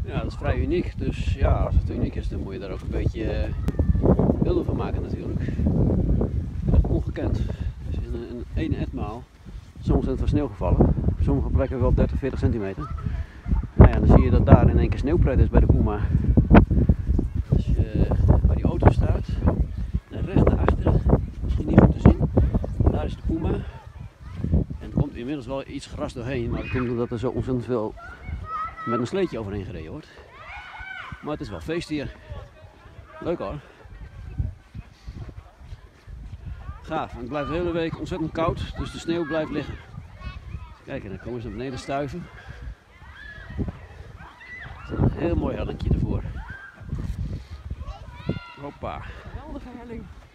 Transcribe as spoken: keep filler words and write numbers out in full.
Ja, dat is vrij uniek. Dus ja, als het uniek is, dan moet je daar ook een beetje beelden van maken natuurlijk. Dat is ongekend. Dus in een, in één etmaal, soms is het van sneeuw gevallen. Op sommige plekken wel dertig, veertig centimeter. Nou ja, dan zie je dat daar in één keer sneeuwpret is bij de Puma. Als je waar die auto staat, en recht naar achteren, misschien niet goed te zien, daar is de Puma. En er komt inmiddels wel iets gras doorheen, maar dat komt omdat er zo ontzettend veel met een sleetje overheen gereden wordt. Maar het is wel feest hier. Leuk hoor. Gaaf. En het blijft de hele week ontzettend koud, dus de sneeuw blijft liggen. Kijk, en dan komen ze naar beneden stuiven. Er is een heel mooi hellinkje ervoor. Hoppa. Geweldige helling.